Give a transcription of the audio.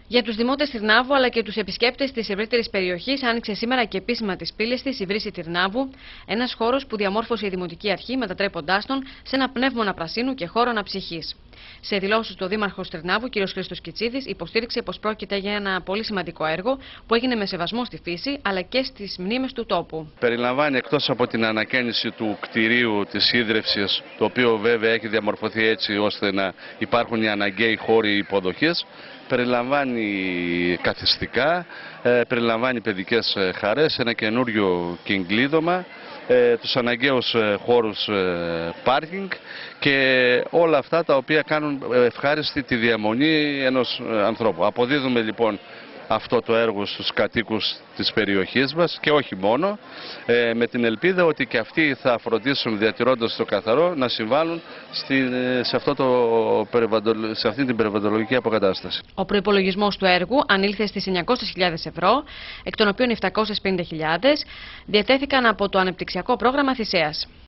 Για τους δημότες Τυρνάβου αλλά και τους επισκέπτες της ευρύτερης περιοχής άνοιξε σήμερα και επίσημα τις πύλες της η Βρύση Τυρνάβου, ένας χώρος που διαμόρφωσε η Δημοτική Αρχή μετατρέποντάς τον σε ένα πνεύμονα πρασίνου και χώρο αναψυχής. Σε δηλώσεις του ο Δήμαρχος Τυρνάβου, κ. Χρήστος Κιτσίδης, υποστήριξε πως πρόκειται για ένα πολύ σημαντικό έργο που έγινε με σεβασμό στη φύση αλλά και στις μνήμες του τόπου. Περιλαμβάνει, εκτός από την ανακαίνιση του κτηρίου της ίδρυυσης, το οποίο βέβαια έχει διαμορφωθεί έτσι ώστε να υπάρχουν οι αναγκαίοι χώροι υποδοχής, περιλαμβάνει καθιστικά, περιλαμβάνει παιδικές χαρές, ένα καινούριο κυγκλίδωμα, τους αναγκαίους χώρους πάρκινγκ και όλα αυτά τα οποία κάνουν ευχάριστη τη διαμονή ενός ανθρώπου. Αποδίδουμε λοιπόν αυτό το έργο στους κατοίκους της περιοχής μας και όχι μόνο, με την ελπίδα ότι και αυτοί θα φροντίσουν, διατηρώντας το καθαρό, να συμβάλλουν σε αυτή την περιβαλλοντολογική αποκατάσταση. Ο προϋπολογισμός του έργου ανήλθε στις 900.000 ευρώ, εκ των οποίων 750.000 διατέθηκαν από το ανεπτυξιακό πρόγραμμα Θησέας.